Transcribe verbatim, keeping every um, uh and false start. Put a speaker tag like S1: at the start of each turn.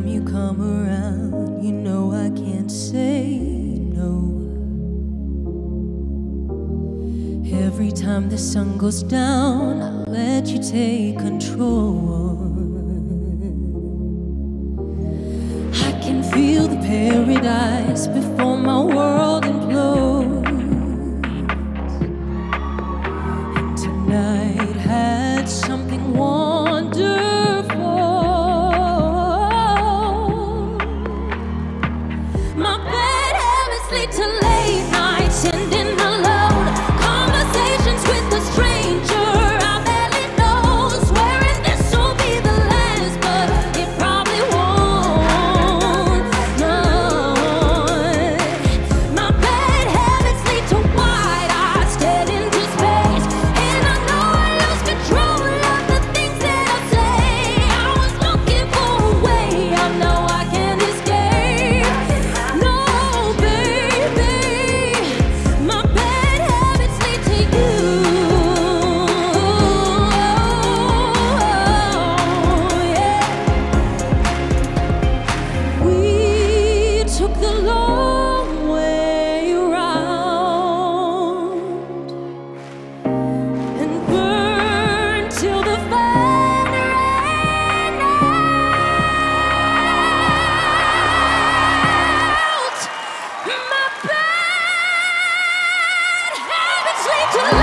S1: you come around, you know I can't say no. Every time the sun goes down, I'll let you take control. I can feel the paradise before my world implodes. And tonight had something wonderful. My bad habits lead to late nights ending alone. Conversations with a stranger I barely know. Swearing this will be the last, but it probably won't. No. My bad habits lead to wide eyes stared into space, and I know I lose control of the things that I say. I was looking for a way I know I can't escape. No, baby, my bad habits lead to you. Yeah. We took the long way around and burned till the fire ran out. My bad habits lead to